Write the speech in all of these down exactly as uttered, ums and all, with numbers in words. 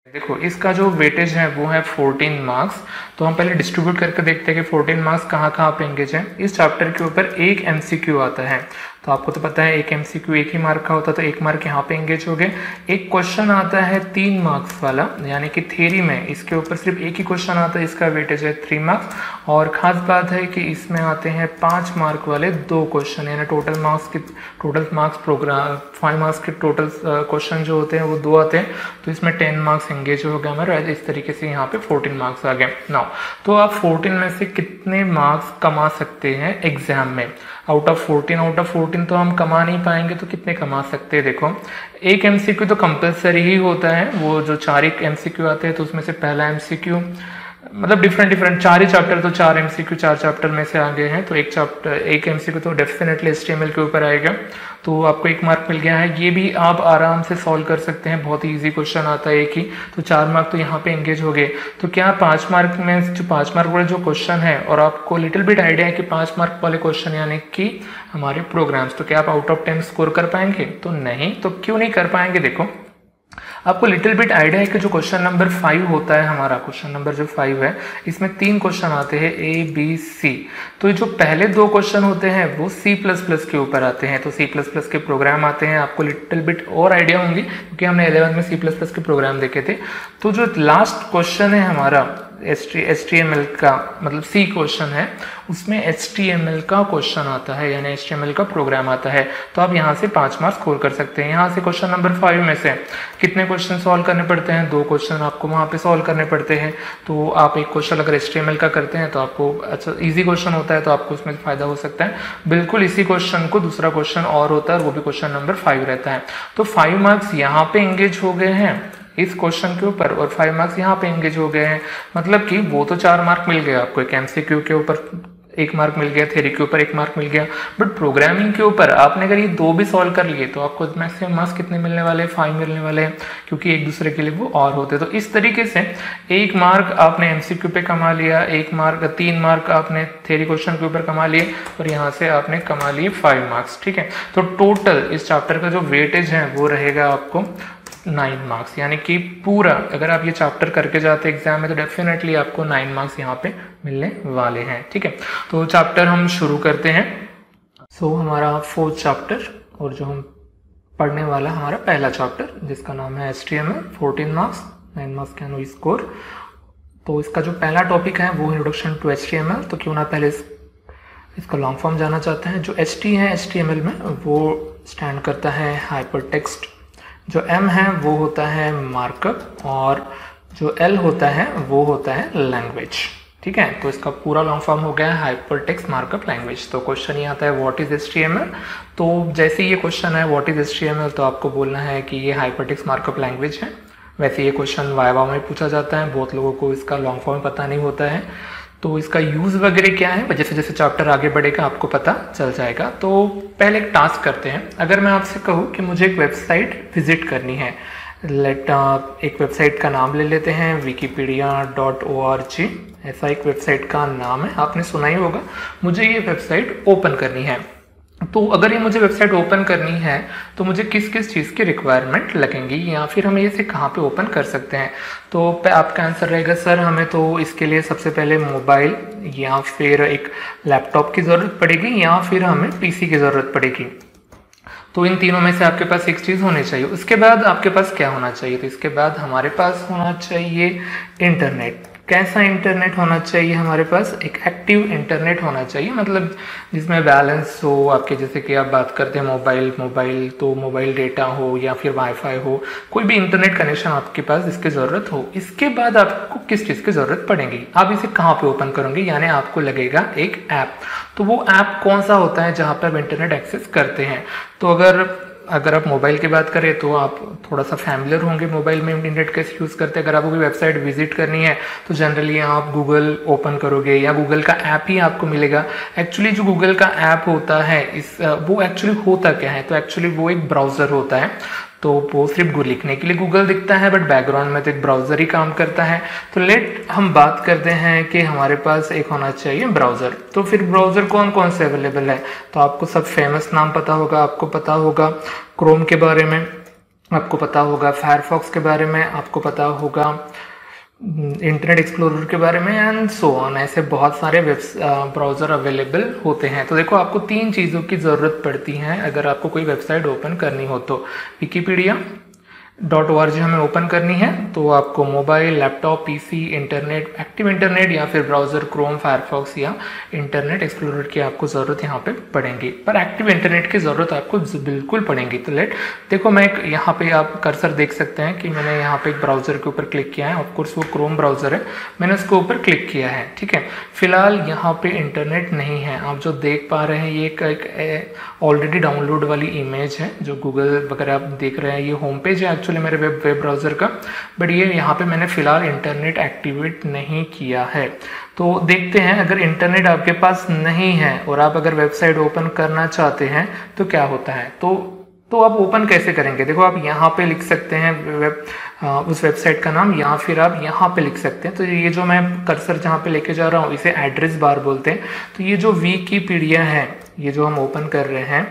देखो इसका जो वेटेज है वो है फोर्टीन मार्क्स। तो हम पहले डिस्ट्रीब्यूट करके देखते हैं कि फोर्टीन मार्क्स कहाँ कहाँ पे एंगेज है। इस चैप्टर के ऊपर एक एमसीक्यू आता है, तो आपको तो पता है एक एमसीक्यू एक ही मार्क का होता है, तो एक मार्क यहाँ पे एंगेज हो गए। एक क्वेश्चन आता है तीन मार्क्स वाला, यानी कि थ्योरी में इसके ऊपर सिर्फ एक ही क्वेश्चन आता है, इसका वेटेज है थ्री मार्क्स। और खास बात है कि इसमें आते हैं पाँच मार्क वाले दो क्वेश्चन, यानी टोटल मार्क्स के total marks program five marks के टोटल क्वेश्चन जो होते हैं वो दो आते हैं, तो इसमें टेन मार्क्स एंगेज हो गया हमारा। इस तरीके से यहाँ पे फोर्टीन मार्क्स आ गए। नाउ तो आप फोर्टीन में से कितने मार्क्स कमा सकते हैं एग्जाम में? Out of fourteen out of fourteen तो हम कमा नहीं पाएंगे, तो कितने कमा सकते हैं? देखो एक एमसीक्यू तो कंपलसरी ही होता है, वो जो चार एक एमसीक्यू आते हैं तो उसमें से पहला एमसीक्यू मतलब डिफरेंट डिफरेंट चार ही चैप्टर, तो चार एमसीक्यू चार चैप्टर में से आ गए हैं, तो एक चैप्टर एक एमसीक्यू तो डेफिनेटली एचटीएमएल के ऊपर आएगा, तो आपको एक मार्क मिल गया है। ये भी आप आराम से सॉल्व कर सकते हैं, बहुत ही इजी क्वेश्चन आता है एक ही, तो चार मार्क तो यहाँ पे एंगेज हो गए। तो क्या पाँच मार्क में जो पाँच मार्क वाले जो क्वेश्चन है, और आपको लिटिल बिट आइडिया है कि पाँच मार्क वाले क्वेश्चन यानी कि हमारे प्रोग्राम्स, तो क्या आप आउट ऑफ टेन स्कोर कर पाएंगे? तो नहीं। तो क्यों नहीं कर पाएंगे? देखो आपको लिटिल बिट आइडिया है कि जो क्वेश्चन नंबर फाइव होता है हमारा, क्वेश्चन नंबर जो फाइव है, इसमें तीन क्वेश्चन आते हैं ए बी सी। तो जो पहले दो क्वेश्चन होते हैं वो सी प्लस प्लस के ऊपर आते हैं, तो सी प्लस प्लस के प्रोग्राम आते हैं, आपको लिटिल बिट और आइडिया होंगी क्योंकि हमने इलेवन में सी प्लस प्लस के प्रोग्राम देखे थे। तो जो लास्ट क्वेश्चन है हमारा एच टी एम एल का, मतलब सी क्वेश्चन है, उसमें एच टी एम एल का क्वेश्चन आता है, यानी एच टी एम एल का प्रोग्राम आता है, तो आप यहाँ से पाँच मार्क्स स्कोर कर सकते हैं। यहाँ से क्वेश्चन नंबर फाइव में से कितने क्वेश्चन सॉल्व करने पड़ते हैं? दो क्वेश्चन आपको वहाँ पे सॉल्व करने पड़ते हैं। तो आप एक क्वेश्चन अगर एच टी एम एल का करते हैं तो आपको अच्छा ईजी क्वेश्चन होता है, तो आपको उसमें फायदा हो सकता है। बिल्कुल इसी क्वेश्चन को दूसरा क्वेश्चन और होता है, और वो भी क्वेश्चन नंबर फाइव रहता है। तो फाइव मार्क्स यहाँ पे एंगेज हो गए हैं इस क्वेश्चन के ऊपर, और फाइव मार्क्स यहाँ पे एंगेज हो गए हैं, मतलब कि वो तो चार मार्क मिल गए आपको, एक एमसीक्यू के ऊपर एक मार्क मिल गया, थ्योरी के ऊपर एक मार्क मिल गया, बट प्रोग्रामिंग के ऊपर आपने अगर ये दो भी सॉल्व कर लिए तो आपको मैक्सिमम मार्क्स कितने मिलने वाले हैं? फाइव मिलने वाले हैं, क्योंकि एक दूसरे के लिए वो और होते हैं। तो इस तरीके से एक मार्क आपने एमसीक्यू पे कमा लिया, एक मार्क तीन मार्क आपने थ्योरी क्वेश्चन के ऊपर कमा लिए, और यहाँ से आपने कमा लिए फाइव मार्क्स। ठीक है, तो टोटल इस चैप्टर का जो वेटेज है वो रहेगा आपको नाइन मार्क्स, यानी कि पूरा अगर आप ये चैप्टर करके जाते हैं एग्जाम में तो डेफिनेटली आपको नाइन मार्क्स यहाँ पे मिलने वाले हैं। ठीक है, तो चैप्टर हम शुरू करते हैं। सो so, हमारा फोर्थ चैप्टर, और जो हम पढ़ने वाला हमारा पहला चैप्टर, जिसका नाम है H T M L, fourteen marks, nine marks can we score. तो इसका जो पहला टॉपिक है वो introduction to H T M L. तो क्यों ना पहले इस, इसका लॉन्ग फॉर्म जाना चाहते हैं। जो एच टी है एच टी एम एल में, वो स्टैंड करता है हाइपर टेक्स्ट, जो M है वो होता है मार्कअप, और जो L होता है वो होता है लैंग्वेज। ठीक है, तो इसका पूरा लॉन्ग फॉर्म हो गया है हाइपर टेक्स्ट मार्कअप लैंग्वेज। तो क्वेश्चन ये आता है what is H T M L. तो जैसे ये क्वेश्चन है what is H T M L, तो आपको बोलना है कि ये हाइपर टेक्स्ट मार्कअप लैंग्वेज है। वैसे ये क्वेश्चन वाइवा में पूछा जाता है, बहुत लोगों को इसका लॉन्ग फॉर्म पता नहीं होता है, तो इसका यूज़ वगैरह क्या है जैसे जैसे चैप्टर आगे बढ़ेगा आपको पता चल जाएगा। तो पहले एक टास्क करते हैं। अगर मैं आपसे कहूँ कि मुझे एक वेबसाइट विजिट करनी है, लेट एक वेबसाइट का नाम ले लेते हैं Wikipedia dot O R G, ऐसा एक वेबसाइट का नाम है, आपने सुना ही होगा। मुझे ये वेबसाइट ओपन करनी है, तो अगर ये मुझे वेबसाइट ओपन करनी है तो मुझे किस किस चीज़ की रिक्वायरमेंट लगेंगी, या फिर हम इसे कहाँ पे ओपन कर सकते हैं? तो आपका आंसर रहेगा सर हमें तो इसके लिए सबसे पहले मोबाइल या फिर एक लैपटॉप की ज़रूरत पड़ेगी, या फिर हमें पीसी की ज़रूरत पड़ेगी। तो इन तीनों में से आपके पास एक चीज़ होनी चाहिए। उसके बाद आपके पास क्या होना चाहिए? तो इसके बाद हमारे पास होना चाहिए इंटरनेट। कैसा इंटरनेट होना चाहिए हमारे पास? एक एक्टिव इंटरनेट होना चाहिए, मतलब जिसमें बैलेंस हो आपके, जैसे कि आप बात करते हैं मोबाइल मोबाइल तो मोबाइल डेटा हो या फिर वाईफाई हो, कोई भी इंटरनेट कनेक्शन आपके पास इसकी ज़रूरत हो। इसके बाद आपको किस चीज़ की ज़रूरत पड़ेगी? आप इसे कहाँ पे ओपन करोगे? यानी आपको लगेगा एक ऐप। तो वो ऐप कौन सा होता है जहाँ पर आप इंटरनेट एक्सेस करते हैं? तो अगर अगर आप मोबाइल की बात करें तो आप थोड़ा सा फैमिलियर होंगे मोबाइल में इंटरनेट कैसे यूज़ करते हैं। अगर आपको कोई वेबसाइट विजिट करनी है तो जनरली आप गूगल ओपन करोगे या गूगल का ऐप ही आपको मिलेगा। एक्चुअली जो गूगल का ऐप होता है इस वो एक्चुअली होता क्या है? तो एक्चुअली वो एक ब्राउज़र होता है, तो वो सिर्फ लिखने के लिए गूगल दिखता है, बट बैकग्राउंड में तो एक ब्राउज़र ही काम करता है। तो लेट हम बात करते हैं कि हमारे पास एक होना चाहिए ब्राउज़र। तो फिर ब्राउज़र कौन कौन से अवेलेबल है? तो आपको सब फेमस नाम पता होगा, आपको पता होगा क्रोम के बारे में, आपको पता होगा फायरफॉक्स के बारे में, आपको पता होगा इंटरनेट एक्सप्लोरर के बारे में एंड सो ऑन। ऐसे बहुत सारे वेब ब्राउज़र अवेलेबल होते हैं। तो देखो आपको तीन चीज़ों की ज़रूरत पड़ती है अगर आपको कोई वेबसाइट ओपन करनी हो तो। Wikipedia dot O R G हमें ओपन करनी है तो आपको mobile, laptop, PC, internet, active internet या फिर ब्राउज़र क्रोम, फायरफॉक्स या इंटरनेट एक्सप्लोरर की आपको ज़रूरत यहाँ पे पड़ेगी। पर एक्टिव इंटरनेट की ज़रूरत आपको बिल्कुल पड़ेगी। तो लेट देखो मैं एक यहाँ पे आप कर्सर देख सकते हैं कि मैंने यहाँ पे एक ब्राउज़र के ऊपर क्लिक किया है। ऑफकोर्स वो क्रोम ब्राउज़र है, मैंने उसके ऊपर क्लिक किया है। ठीक है, फिलहाल यहाँ पे इंटरनेट नहीं है। आप जो देख पा रहे हैं ये एक ऑलरेडी डाउनलोड वाली इमेज है जो गूगल वगैरह आप देख रहे हैं। ये होम पेज है एक्चुअली मेरे वेब वेब ब्राउज़र का, बट ये यहाँ पे मैंने फिलहाल इंटरनेट एक्टिवेट नहीं किया है। तो देखते हैं अगर इंटरनेट आपके पास नहीं है और आप अगर वेबसाइट ओपन करना चाहते हैं तो क्या होता है। तो तो आप ओपन कैसे करेंगे। देखो आप यहाँ पे लिख सकते हैं वेब आ, उस वेबसाइट का नाम, या फिर आप यहाँ पे लिख सकते हैं। तो ये जो मैं कर्सर जहाँ पे लेके जा रहा हूँ इसे एड्रेस बार बोलते हैं। तो ये जो विकिपीडिया है, ये जो हम ओपन कर रहे हैं,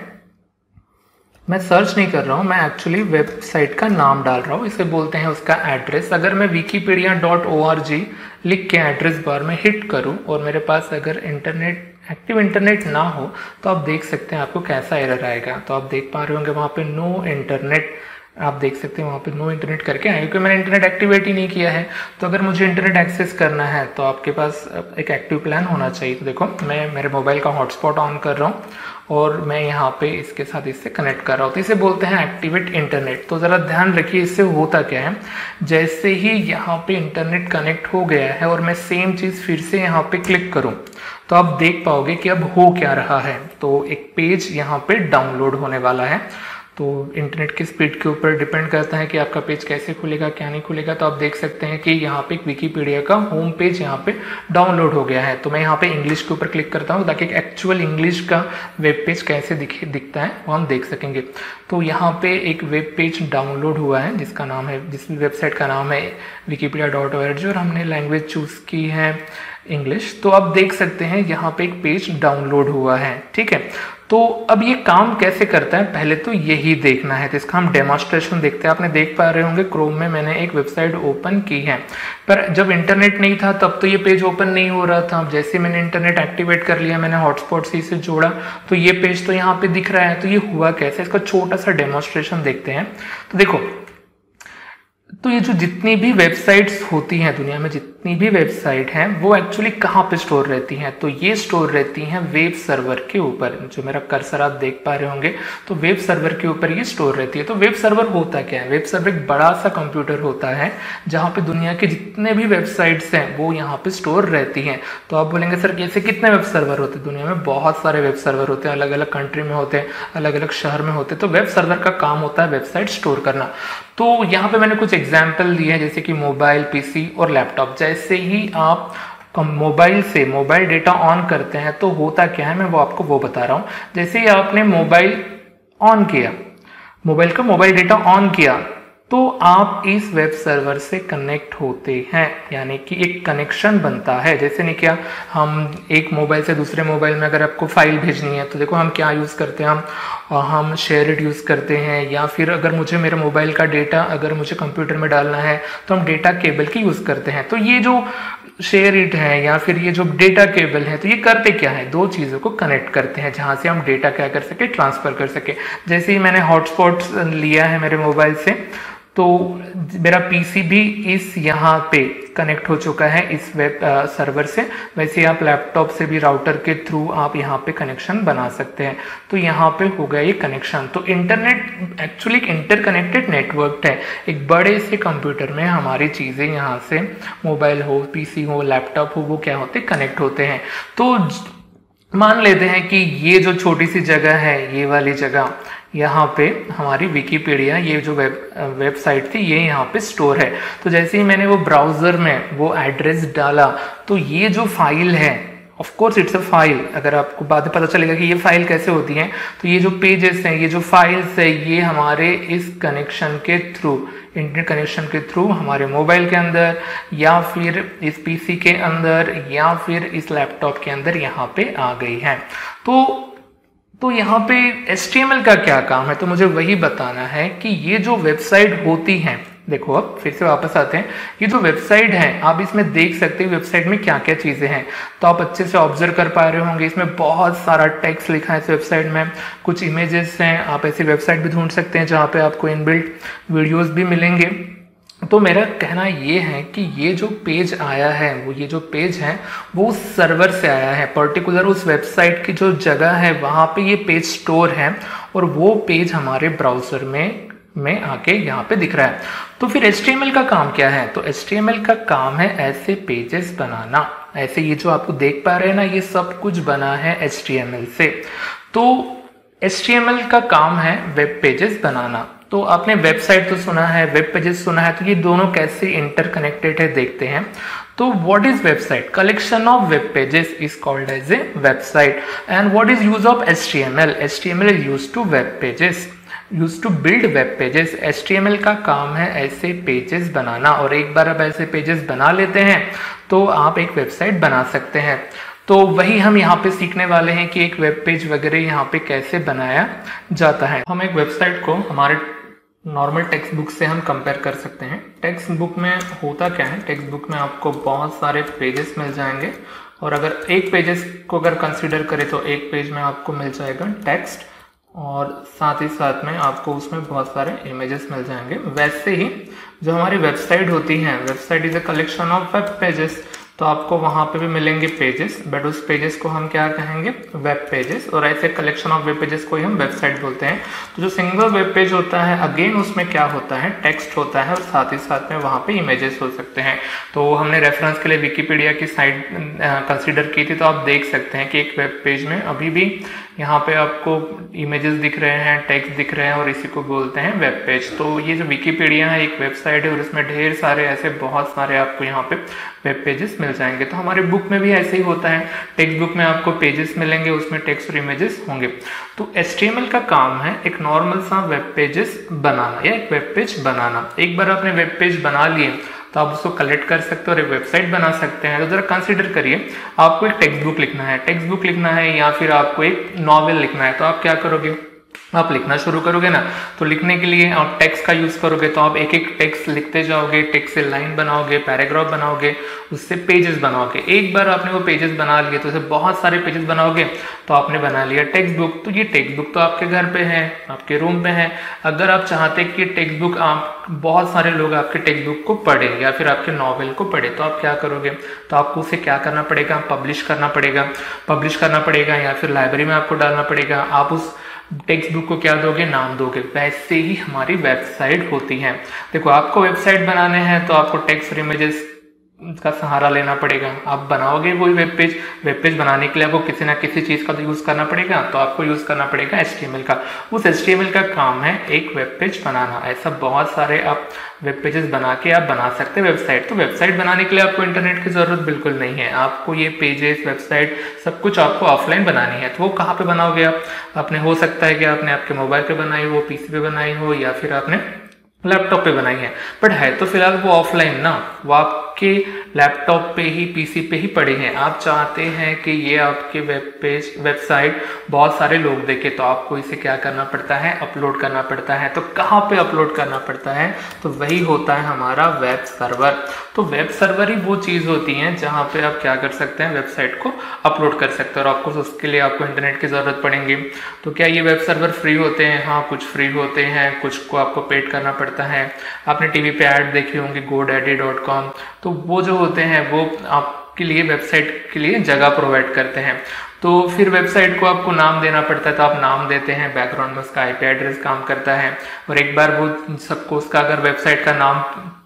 मैं सर्च नहीं कर रहा हूँ, मैं एक्चुअली वेबसाइट का नाम डाल रहा हूँ, इसे बोलते हैं उसका एड्रेस। अगर मैं Wikipedia dot O R G लिख के एड्रेस बार में हिट करूँ और मेरे पास अगर इंटरनेट एक्टिव इंटरनेट ना हो तो आप देख सकते हैं आपको कैसा एरर आएगा। तो आप देख पा रहे होंगे वहाँ पे नो इंटरनेट, आप देख सकते हैं वहाँ पे नो इंटरनेट करके आए, क्योंकि मैंने इंटरनेट एक्टिवेट ही नहीं किया है। तो अगर मुझे इंटरनेट एक्सेस करना है तो आपके पास एक एक्टिव प्लान होना चाहिए। तो देखो मैं मेरे मोबाइल का हॉटस्पॉट ऑन कर रहा हूँ और मैं यहाँ पे इसके साथ इससे कनेक्ट कर रहा हूँ। तो इसे बोलते हैं एक्टिवेट इंटरनेट। तो ज़रा ध्यान रखिए इससे होता क्या है। जैसे ही यहाँ पे इंटरनेट कनेक्ट हो गया है और मैं सेम चीज़ फिर से यहाँ पे क्लिक करूँ तो आप देख पाओगे कि अब हो क्या रहा है। तो एक पेज यहाँ पे डाउनलोड होने वाला है। तो इंटरनेट की स्पीड के ऊपर डिपेंड करता है कि आपका पेज कैसे खुलेगा क्या नहीं खुलेगा। तो आप देख सकते हैं कि यहाँ पे एक विकिपीडिया का होम पेज यहाँ पे डाउनलोड हो गया है। तो मैं यहाँ पे इंग्लिश के ऊपर क्लिक करता हूँ ताकि एक्चुअल इंग्लिश का वेब पेज कैसे दिखे दिखता है वो हम देख सकेंगे। तो यहाँ पे एक वेब पेज डाउनलोड हुआ है जिसका नाम है जिस वेबसाइट का नाम है Wikipedia dot O R G और हमने लैंग्वेज चूज़ की है इंग्लिश। तो आप देख सकते हैं यहाँ पे एक पेज डाउनलोड हुआ है। ठीक है, तो अब ये काम कैसे करता है पहले तो यही देखना है। तो इसका हम डेमोन्स्ट्रेशन देखते हैं। आपने देख पा रहे होंगे क्रोम में मैंने एक वेबसाइट ओपन की है, पर जब इंटरनेट नहीं था तब तो ये पेज ओपन नहीं हो रहा था। जैसे मैंने इंटरनेट एक्टिवेट कर लिया, मैंने हॉटस्पॉट से इसे जोड़ा तो ये पेज तो यहाँ पे दिख रहा है। तो ये हुआ कैसे, इसका छोटा सा डेमोन्स्ट्रेशन देखते हैं। तो देखो, तो ये जो जितनी भी वेबसाइट्स होती हैं दुनिया में, जितनी भी वेबसाइट हैं वो एक्चुअली कहाँ पे स्टोर रहती हैं। तो ये स्टोर रहती हैं वेब सर्वर के ऊपर। जो मेरा कर्सर आप देख पा रहे होंगे तो वेब सर्वर के ऊपर ये स्टोर रहती है। तो वेब सर्वर होता क्या है, वेब सर्वर एक बड़ा सा कंप्यूटर होता है जहाँ पे दुनिया के जितने भी वेबसाइट्स हैं वो यहाँ पे स्टोर रहती हैं। तो आप बोलेंगे सर कैसे, कितने वेब सर्वर होते हैं दुनिया में। बहुत सारे वेब सर्वर होते हैं, अलग अलग कंट्री में होते हैं, अलग अलग शहर में होते हैं। तो वेब सर्वर का काम होता है वेबसाइट स्टोर करना। तो यहाँ पे मैंने कुछ एग्जाम्पल दिए हैं जैसे कि मोबाइल, पीसी और लैपटॉप। जैसे ही आप मोबाइल से मोबाइल डेटा ऑन करते हैं तो होता क्या है, मैं वो आपको वो बता रहा हूँ। जैसे ही आपने मोबाइल ऑन किया, मोबाइल का मोबाइल डेटा ऑन किया तो आप इस वेब सर्वर से कनेक्ट होते हैं, यानी कि एक कनेक्शन बनता है। जैसे नहीं क्या, हम एक मोबाइल से दूसरे मोबाइल में अगर आपको फाइल भेजनी है तो देखो हम क्या यूज़ करते हैं, हम हम शेयर इट यूज़ करते हैं, या फिर अगर मुझे मेरे मोबाइल का डेटा अगर मुझे कंप्यूटर में डालना है तो हम डेटा केबल की यूज़ करते हैं। तो ये जो शेयर इट है या फिर ये जो डेटा केबल है तो ये करते क्या है, दो चीज़ों को कनेक्ट करते हैं जहाँ से हम डेटा क्या कर सके, ट्रांसफ़र कर सके। जैसे ही मैंने हॉटस्पॉट लिया है मेरे मोबाइल से तो मेरा पीसी भी इस यहाँ पे कनेक्ट हो चुका है इस वेब सर्वर से। वैसे आप लैपटॉप से भी राउटर के थ्रू आप यहाँ पे कनेक्शन बना सकते हैं। तो यहाँ पे हो गया ये कनेक्शन। तो इंटरनेट एक्चुअली एक इंटरकनेक्टेड नेटवर्क है। एक बड़े से कंप्यूटर में हमारी चीज़ें यहाँ से मोबाइल हो, पीसी हो, लैपटॉप हो, वो क्या होते कनेक्ट होते हैं। तो मान लेते हैं कि ये जो छोटी सी जगह है, ये वाली जगह, यहाँ पे हमारी विकिपीडिया ये जो वेब वेबसाइट थी ये यहाँ पे स्टोर है। तो जैसे ही मैंने वो ब्राउज़र में वो एड्रेस डाला तो ये जो फाइल है, of course it's a file, अगर आपको बाद में पता चलेगा कि ये फाइल कैसे होती है, तो ये जो पेजेस हैं, ये जो फाइल्स है, ये हमारे इस कनेक्शन के थ्रू, इंटरनेट कनेक्शन के थ्रू हमारे मोबाइल के अंदर या फिर इस पीसी के अंदर या फिर इस लैपटॉप के अंदर यहाँ पे आ गई है। तो तो यहाँ पे एच टी एम एल का क्या काम है, तो मुझे वही बताना है कि ये जो वेबसाइट होती हैं, देखो अब फिर से वापस आते हैं, ये जो वेबसाइट है आप इसमें देख सकते हैं वेबसाइट में क्या क्या चीज़ें हैं। तो आप अच्छे से ऑब्जर्व कर पा रहे होंगे, इसमें बहुत सारा टेक्स्ट लिखा है इस वेबसाइट में, कुछ इमेजेस हैं। आप ऐसी वेबसाइट भी ढूंढ सकते हैं जहाँ पे आपको इनबिल्ट वीडियोस भी मिलेंगे। तो मेरा कहना ये है कि ये जो पेज आया है, वो ये जो पेज है वो उस सर्वर से आया है, पर्टिकुलर उस वेबसाइट की जो जगह है वहाँ पे ये पेज स्टोर है, और वो पेज हमारे ब्राउज़र में में आके यहाँ पे दिख रहा है। तो फिर एच टी एम एल का काम क्या है, तो एच टी एम एल का काम है ऐसे पेजेस बनाना। ऐसे ये जो आपको देख पा रहे हैं ना, ये सब कुछ बना है एच टी एम एल से। तो एच टी एम एल का काम है वेब पेजेस बनाना। तो आपने वेबसाइट तो सुना है, वेब पेजेस सुना है, तो ये दोनों कैसे इंटरकनेक्टेड है देखते हैं। तो what is website? Collection of web pages is called as a website. And what is use of H T M L? H T M L is use to web pages, use to build web pages. H T M L का काम है ऐसे pages बनाना, और एक बार आप ऐसे pages बना लेते हैं तो आप एक वेबसाइट बना सकते हैं। तो वही हम यहाँ पे सीखने वाले हैं कि एक वेब पेज वगैरह यहाँ पे कैसे बनाया जाता है। हम एक वेबसाइट को हमारे नॉर्मल टेक्स्ट बुक से हम कंपेयर कर सकते हैं। टेक्स्ट बुक में होता क्या है, टेक्स्ट बुक में आपको बहुत सारे पेजेस मिल जाएंगे, और अगर एक पेजेस को अगर कंसिडर करें तो एक पेज में आपको मिल जाएगा टेक्स्ट, और साथ ही साथ में आपको उसमें बहुत सारे इमेजेस मिल जाएंगे। वैसे ही जो हमारी वेबसाइट होती है, website is a collection of web pages, तो आपको वहाँ पे भी मिलेंगे पेजेस, बट उस पेजेस को हम क्या कहेंगे? Web pages. और ऐसे कलेक्शन ऑफ वेब पेजेस को ही हम वेबसाइट बोलते हैं। तो जो सिंगल वेब पेज होता है, अगेन उसमें क्या होता है? टेक्स्ट होता है, और साथ ही साथ में वहाँ पे इमेजेस हो सकते हैं। तो हमने रेफरेंस के लिए विकीपीडिया की साइट कंसिडर की थी, तो आप देख सकते हैं कि एक वेब पेज में अभी भी यहाँ पे आपको इमेजेस दिख रहे हैं, टेक्स्ट दिख रहे हैं, और इसी को बोलते हैं वेब पेज। तो ये जो विकीपीडिया है एक वेबसाइट है, और इसमें ढेर सारे ऐसे बहुत सारे आपको यहाँ पे वेब पेजेस मिल जाएंगे। तो हमारे बुक में भी ऐसे ही होता है, टेक्स्ट बुक में आपको पेजेस मिलेंगे, उसमें टेक्स्ट और इमेजेस होंगे। तो एच टी एम एल का काम है एक नॉर्मल सा वेब पेजेस बनाना, या एक वेब पेज बनाना। एक बार आपने वेब पेज बना लिए तो आप उसको कलेक्ट कर सकते हो और एक वेबसाइट बना सकते हैं। तो जरा कंसिडर करिए, आपको एक टेक्स्ट बुक लिखना है, टेक्स्ट बुक लिखना है या फिर आपको एक नॉवेल लिखना है, तो आप क्या करोगे? आप लिखना शुरू करोगे ना, तो लिखने के लिए आप टेक्स्ट का यूज करोगे, तो आप एक एक टेक्स्ट लिखते जाओगे, टेक्स्ट से लाइन बनाओगे, पैराग्राफ बनाओगे, उससे पेजेस बनाओगे। एक बार आपने वो पेजेस बना लिए तो उसे बहुत सारे पेजेस बनाओगे, तो आपने बना लिया टेक्स्ट बुक। तो ये टेक्स्ट बुक तो आपके घर पे है, आपके रूम पे है। अगर आप चाहते कि टेक्स्ट बुक आप बहुत सारे लोग आपके टेक्स्ट बुक को पढ़े या फिर आपके नॉवेल को पढ़े, तो आप क्या करोगे? तो आपको उसे क्या करना पड़ेगा? पब्लिश करना पड़ेगा, पब्लिश करना पड़ेगा या फिर लाइब्रेरी में आपको डालना पड़ेगा। आप उस टेक्स्ट बुक को क्या दोगे? नाम दोगे। वैसे ही हमारी वेबसाइट होती है। देखो, आपको वेबसाइट बनाने हैं तो आपको टेक्स्ट और इमेजेस का सहारा लेना पड़ेगा। आप बनाओगे वही वेब पेज, वेब पेज बनाने के लिए आपको किसी ना किसी चीज़ का तो यूज़ करना पड़ेगा, तो आपको यूज़ करना पड़ेगा एच टी एम एल का। उस एच टी एम एल का काम है एक वेब पेज बनाना। ऐसा बहुत सारे आप वेब पेजेस बना के आप बना सकते हैं वेबसाइट। तो वेबसाइट बनाने के लिए आपको इंटरनेट की ज़रूरत बिल्कुल नहीं है। आपको ये पेजेस, वेबसाइट सब कुछ आपको ऑफलाइन बनानी है। तो वो कहाँ पर बनाओगे आप? आपने हो सकता है कि आपने आपके मोबाइल पर बनाई हो, पी सी पे बनाई हो, या फिर आपने लैपटॉप पे बनाई है, बट है तो फिलहाल वो ऑफलाइन ना, वो आपके लैपटॉप पे ही, पीसी पे ही पड़े हैं। आप चाहते हैं कि ये आपके वेब पेज, वेबसाइट बहुत सारे लोग देखें, तो आपको इसे क्या करना पड़ता है? अपलोड करना पड़ता है। तो कहाँ पे अपलोड करना पड़ता है? तो वही होता है हमारा वेब सर्वर। तो वेब सर्वर ही वो चीज़ होती है जहाँ पे आप क्या कर सकते हैं? वेबसाइट को अपलोड कर सकते हैं। और आपको उसके लिए आपको इंटरनेट की ज़रूरत पड़ेगी। तो क्या ये वेब सर्वर फ्री होते हैं? हाँ, कुछ फ्री होते हैं, कुछ को आपको पेड करना पड़ता है। आपने टीवी पे ऐड देखे होंगे गो डैडी डॉट कॉम, तो वो जो होते हैं वो आपके लिए वेबसाइट के लिए जगह प्रोवाइड करते हैं। तो फिर वेबसाइट को आपको नाम देना पड़ता है, तो आप नाम देते हैं, बैकग्राउंड में उसका आई पी एड्रेस काम करता है। और एक बार वो सबको उसका अगर वेबसाइट का नाम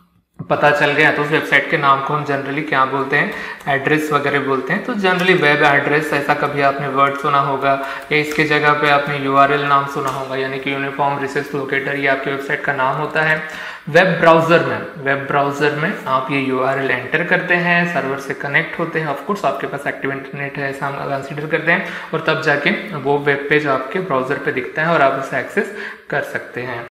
पता चल गया तो उस वेबसाइट के नाम को हम जनरली क्या बोलते हैं? एड्रेस वगैरह बोलते हैं। तो जनरली वेब एड्रेस, ऐसा कभी आपने वर्ड सुना होगा या इसके जगह पे आपने यू आर एल नाम सुना होगा, यानी कि यूनिफॉर्म रिसोर्स लोकेटर, ये आपकी वेबसाइट का नाम होता है। वेब ब्राउजर में वेब ब्राउजर में आप ये यू आर एल एंटर करते हैं, सर्वर से कनेक्ट होते हैं। ऑफकोर्स आपके पास एक्टिव इंटरनेट है, ऐसा हम कंसिडर करते हैं, और तब जाके वो वेब पेज आपके ब्राउजर पे दिखता है और आप उसे एक्सेस कर सकते हैं।